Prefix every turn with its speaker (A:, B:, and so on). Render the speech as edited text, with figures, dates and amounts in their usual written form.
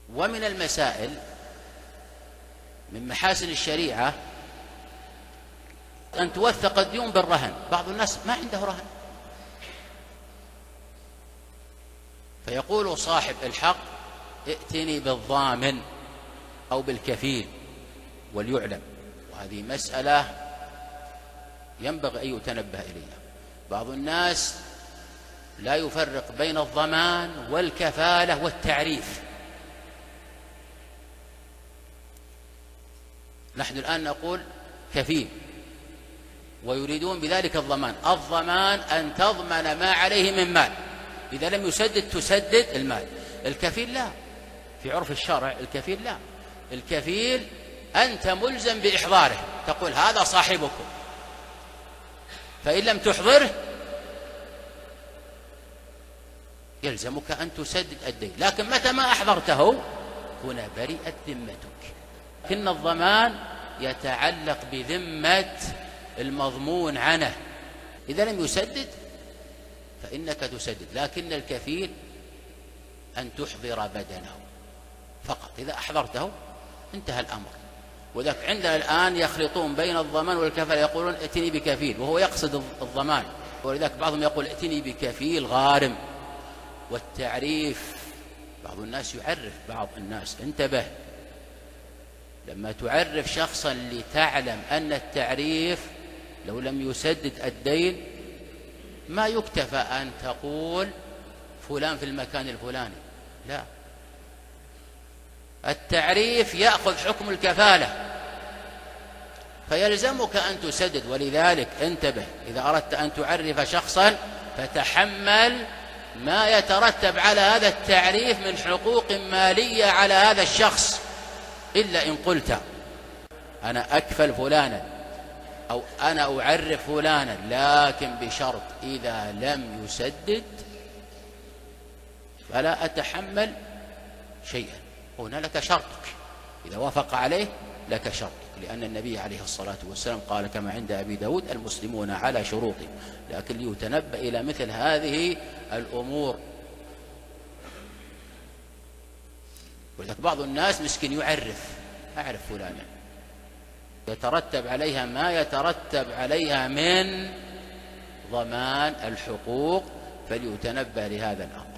A: ومن المسائل من محاسن الشريعة أن توثق الديون بالرهن. بعض الناس ما عنده رهن، فيقول صاحب الحق ائتني بالضامن أو بالكفيل وليعلم. وهذه مسألة ينبغي أن يتنبه إليها. بعض الناس لا يفرق بين الضمان والكفالة والتعريف. نحن الآن نقول كفيل ويريدون بذلك الضمان. الضمان أن تضمن ما عليه من مال، إذا لم يسدد تسدد المال. الكفيل لا، في عرف الشرع الكفيل لا. الكفيل أنت ملزم بإحضاره، تقول هذا صاحبكم، فإن لم تحضره يلزمك أن تسدد الدين. لكن متى ما أحضرته هنا برئت ذمتك. لكن الضمان يتعلق بذمة المضمون عنه، إذا لم يسدد فإنك تسدد. لكن الكفيل أن تحضر بدنه فقط، إذا أحضرته انتهى الأمر. وذلك عندنا الآن يخلطون بين الضمان والكفالة، يقولون ائتني بكفيل وهو يقصد الضمان، ولذلك بعضهم يقول ائتني بكفيل غارم. والتعريف بعض الناس يعرف بعض الناس، انتبه، لما تعرف شخصا لتعلم أن التعريف لو لم يسدد الدين ما يكتفى أن تقول فلان في المكان الفلاني، لا، التعريف يأخذ حكم الكفالة فيلزمك أن تسدد. ولذلك انتبه، إذا أردت أن تعرف شخصا فتحمل ما يترتب على هذا التعريف من حقوق مالية على هذا الشخص، إلا إن قلت أنا أكفل فلانا أو أنا أعرف فلانا لكن بشرط إذا لم يسدد فلا أتحمل شيئا. هنا لك شرطك، إذا وافق عليه لك شرطك، لأن النبي عليه الصلاة والسلام قال كما عند أبي داود المسلمون على شروطهم. لكن ليتنبأ إلى مثل هذه الأمور. ولذلك بعض الناس مسكين يعرف، أعرف فلانا، يترتب عليها ما يترتب عليها من ضمان الحقوق، فليتنبأ لهذا الأمر.